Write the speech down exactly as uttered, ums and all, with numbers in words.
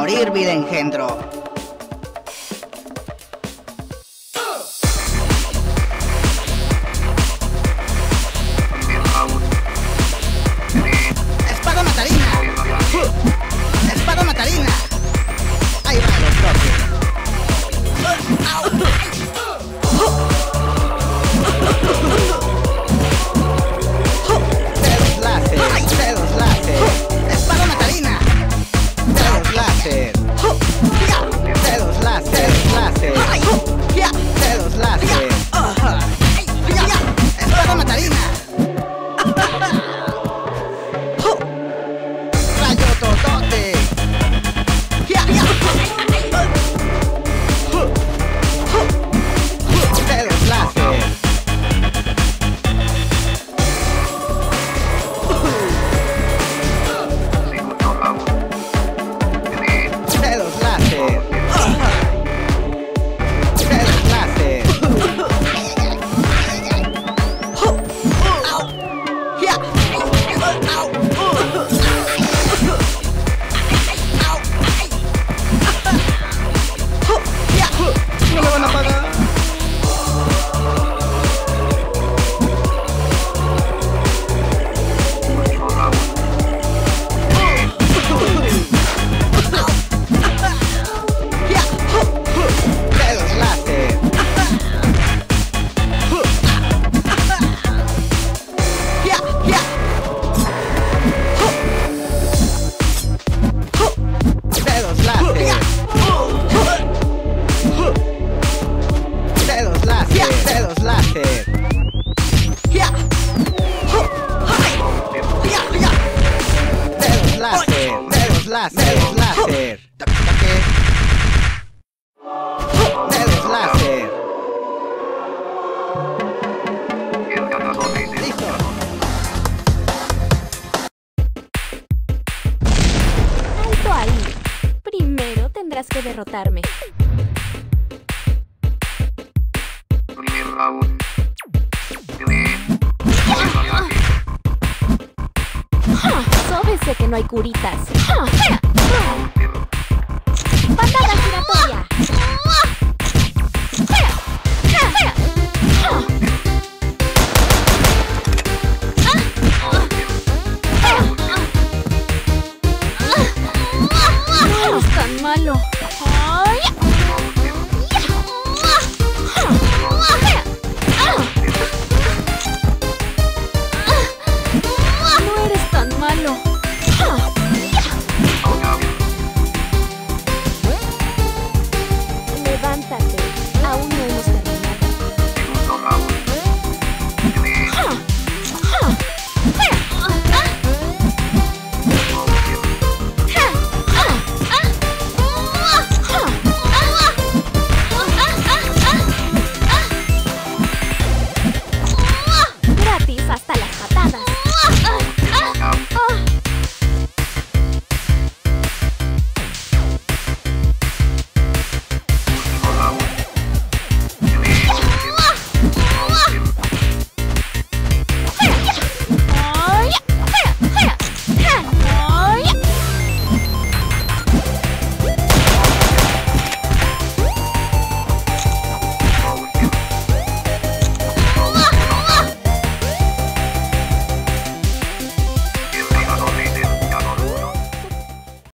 morir, vida engendro. Espada matarina. Espada matarina. Ahí van los toques. Dedos láser, dedos láser. Espada matarina. Dedos láser. Dedos láser, dedos láser. Dedos láser. Espada matarina. Rayo totote. Dedos láser. Dedos láser. Dedos láser. No le van a pagar. Dedos láser. Dedos láser. Dedos láser. Dedos láser. Dedos láser. Dedos láser. Dedos láser. Dedos láser. Listo. Alto ahí. Primero tendrás que derrotarme. Ah, sóbese que no hay curitas. Ah,